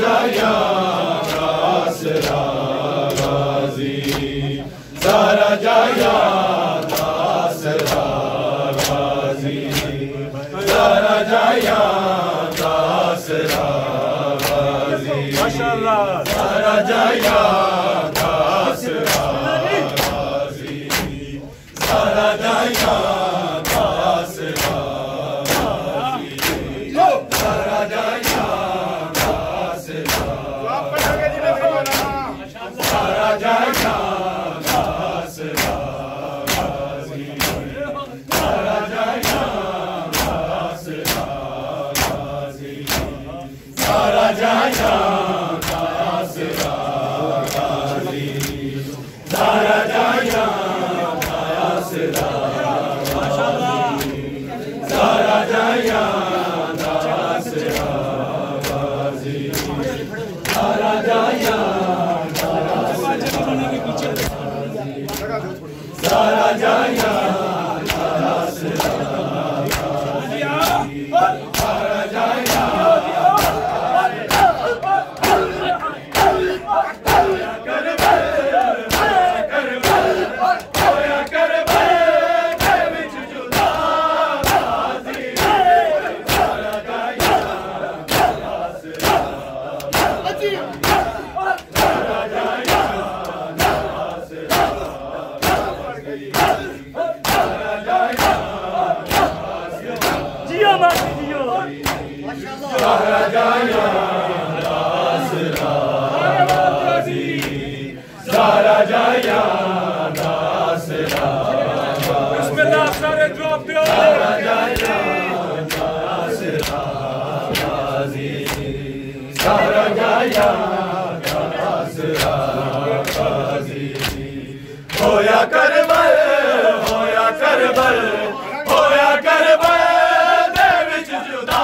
जाया आसरा गाजी सारा जाया आसरा गाजी सारा जाया आसरा गाजी माशाअल्लाह सारा जाया आसरा गाजी सारा जाया आसरा गाजी सारा जाया आसरा सारा जाया आसरा गाजी सारा जाया आसरा गाजी सारा जाया आसरा गाजी सारा जाया आसरा गाजी सारा जाया आसरा गाजी सारा जाया सारा जाया आसरा सारा जाया सारा जाया आसरा गाजी सारा जाया आसरा बिस्मिल्लाह सारे ड्रॉप दो सारा जाया आसरा गाजी सारा जाया आसरा गाजी होया करबल होया करबल होया करबल दे विच जुदा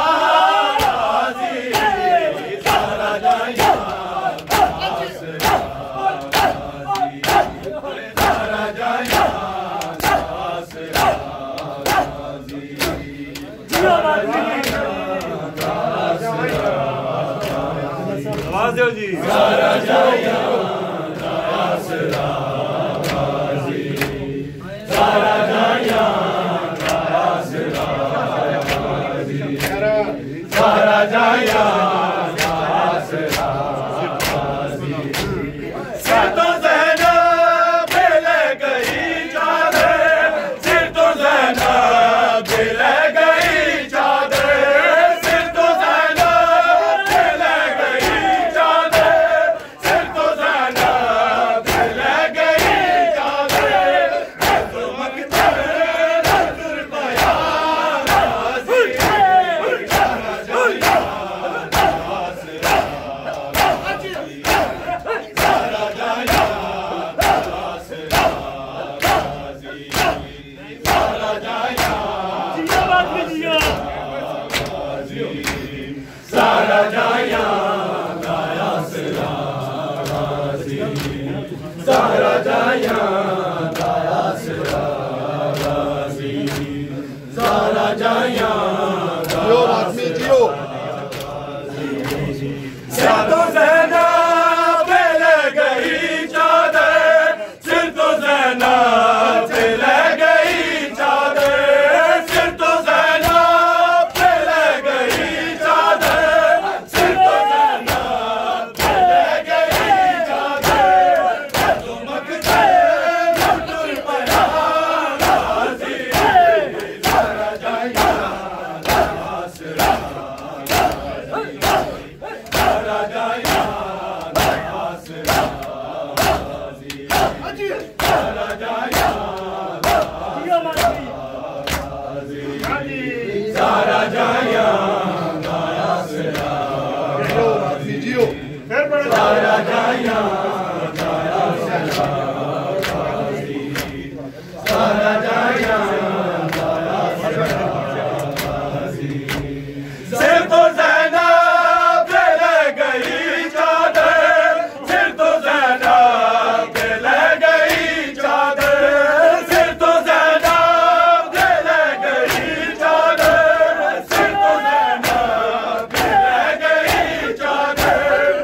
आवाज दो जी सारा जाया आसरा गाजी सारा जाया आसरा गाजी सारा जाया आसरा गाजी सिर तो ज़ैनब ले गई चादर सिर तो ज़ैनब ले गई चादर सिर तो ज़ैनब ले गई चादर सिर तो ज़ैनब ले गई चादर तो मकदर नजर पाया गाजी सारा जाया आसरा गाजी सारा जाया आसरा गाजी सारा जाया सारा जाया आसरा गाजी सारा जाया आसरा गाजी सारा जाया जियो आदमी जियो सिर तो ज़ैनब ले गई चादर सिर तो ज़ैनब ले गई चादर सिर तो ज़ैनब ले गई चादर सिर तो ज़ैनब ले गई चादर तो मकदर नजर पाया गाजी सारा जाया आसरा गाजी सारा जाया आसरा गाजी सारा जाया गाजी सारा जाया आसरा गाजी जियो सारा जाया आसरा गाजी सारा जाया आसरा गाजी सिर तो ज़ैनब ले गई चादर सिर तो ज़ैनब ले गई चादर सिर तो ज़ैनब ले गई चादर सिर तो ज़ैनब ले गई चादर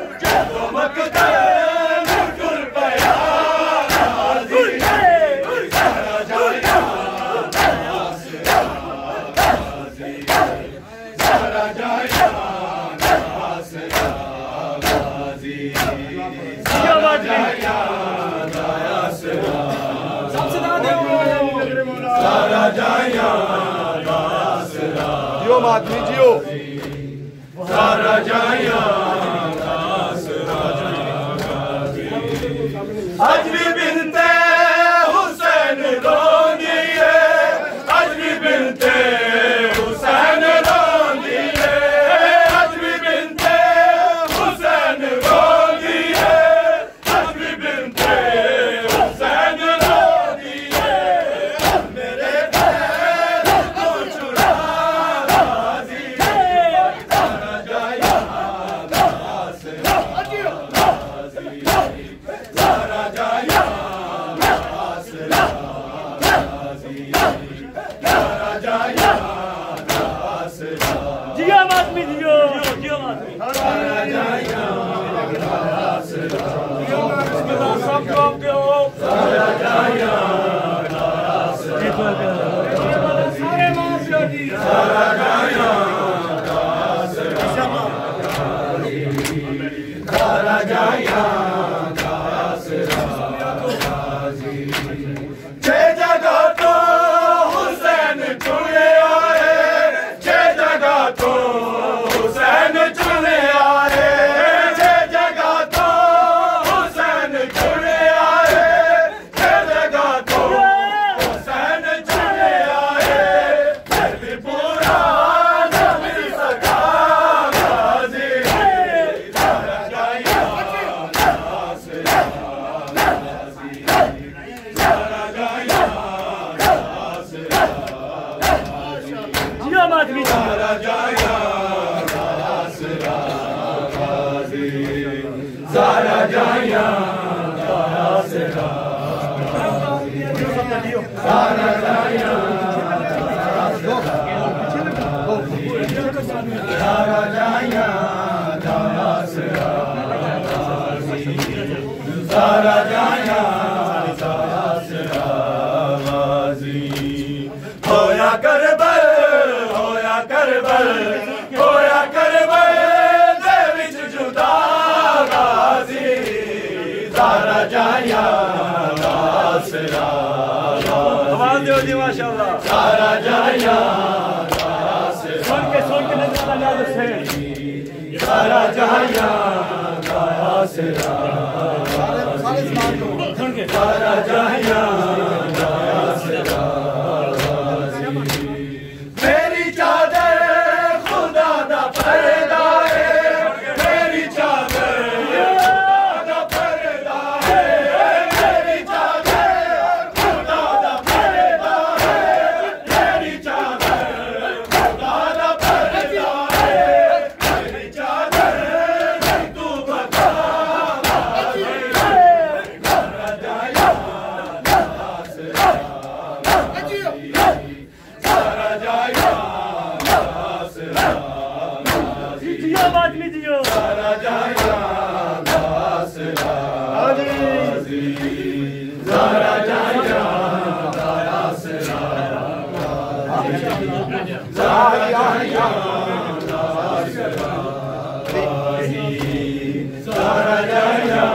जियो माधवी जियो सारा जाया आज भी बिनते हुसैन रोंदी है आज भी बिनते हुसैन रोंदी है आज भी बिनते हुसैन रोंदी है आज भी बिनते हुसैन रोंदी है मेरे पैर को छुड़ा राजी सारा जाया जिया माधवी जियो जियो माधवी सारा जाया सारा जाया सारा जाया सारा जाया होया करबल होया करबल होया करबल दे विच जुदा गाजी सारा जाया आसरा आवाज दो जी माशाल्लाह सारा जाया सुन के नजर लगा दो से सारा जाया आसरा सुन के सारा जाया आसरा मेरी चादर खुदा दा पर्दा है मेरी चादर खुदा दा पर्दा है मेरी चादर खुदा दा पर्दा है मेरी चादर खुदा दा पर्दा है मेरी चादर तू बता आदमी जियो सारा जाया सारा जाया सारा जाया सारा जाया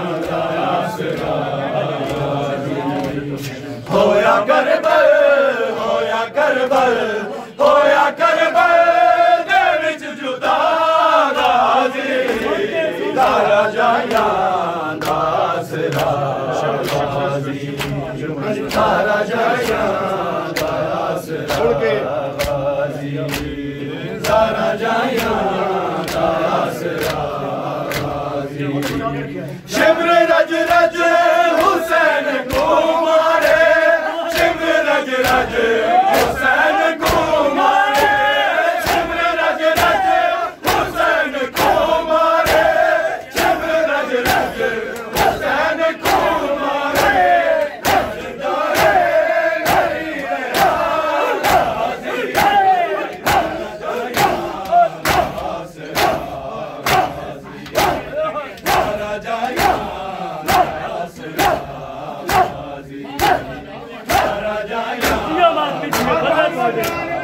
होया करबल होया करबल होया करबल दे विच जुदा गाजी सारा जाया आसरा सारा जाया आसरा सारा जाया आसरा शिमर रज रज हुसैन को मारे शिमर रज रज हुसैन को मारे शिमर रज रज हुसैन को मारे शिमर रज रज हुसैन को मारे जिया माधवी जियो